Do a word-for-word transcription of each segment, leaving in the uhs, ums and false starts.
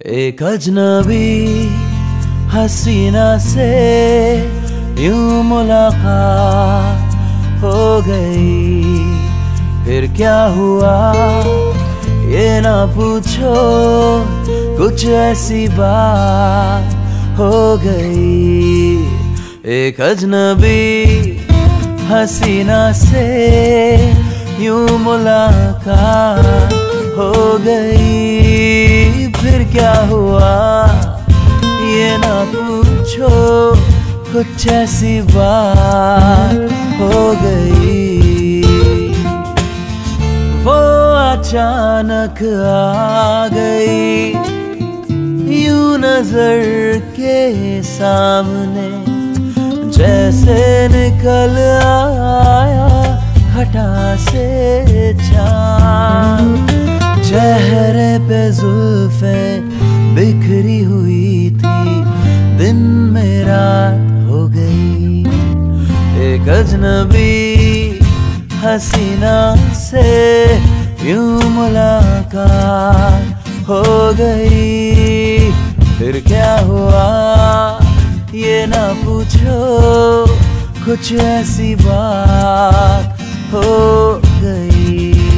एक अजनबी हसीना से यूं मुलाकात हो गई। फिर क्या हुआ ये ना पूछो, कुछ ऐसी बात हो गई। एक अजनबी हसीना से यूं मुलाकात हो गई। फिर क्या हुआ ये ना पूछो, कुछ ऐसी बात हो गई। वो अचानक आ गई यूं नजर के सामने, जैसे निकल आया घटा से चाँद। चेहरे पे जुल्फे बिखरी हुई थी, दिन में रात हो गई। एक अजनबी हसीना से यूं मुलाकात हो गई। फिर क्या हुआ ये ना पूछो, कुछ ऐसी बात हो गई।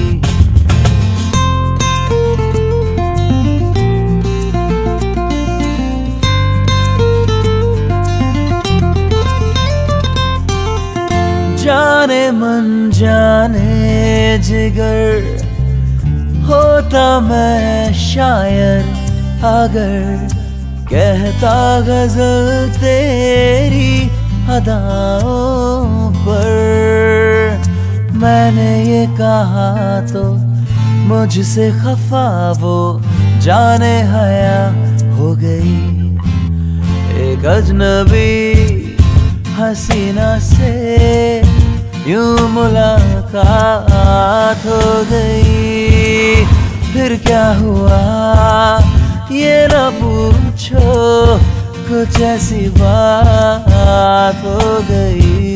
जाने मन जाने जिगर, होता मैं शायर अगर कहता गजल तेरी अदाओं पर। मैंने ये कहा तो मुझसे खफा वो जाने हया हो गई। एक अजनबी हसीना से यूं मुलाकात हो गई। फिर क्या हुआ ये ना पूछो, कुछ ऐसी बात हो गई।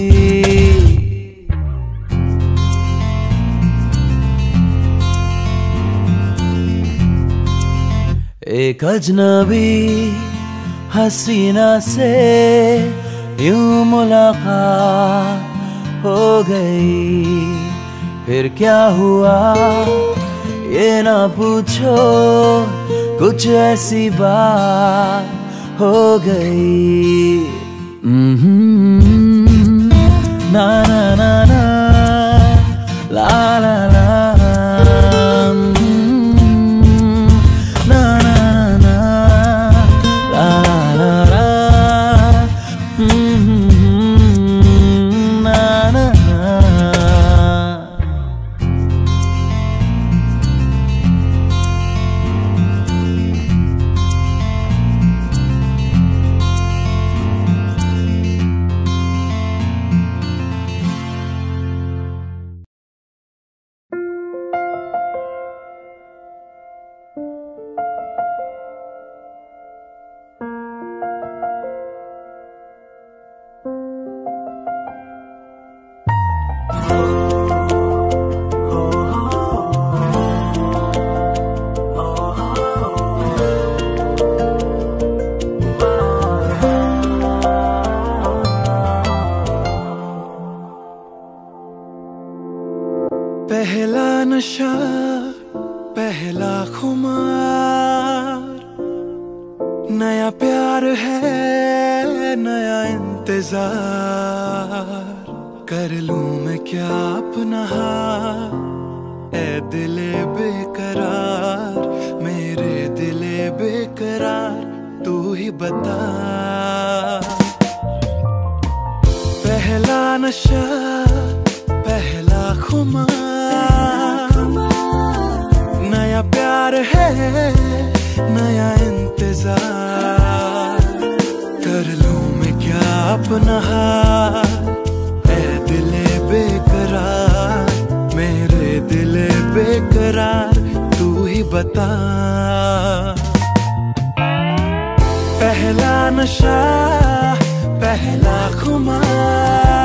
एक अजनबी हसीना से यूं मुलाकात हो गई। फिर क्या हुआ ये ना पूछो, कुछ ऐसी बात हो गई। ना ना ना ना ला ला ला पहला नशा पहला खुमार, नया प्यार है नया इंतजार। कर लूं मैं क्या अपना हाल, ऐ दिले बेकरार, मेरे दिले बेकरार, तू ही बता। पहला नशा पहला खुमार, नया प्यार है नया इंतजार। कर लूं मैं क्या अपना हाल, ऐ दिले बेकरार, मेरे दिले बेकरार, तू ही बता। पहला नशा पहला खुमार,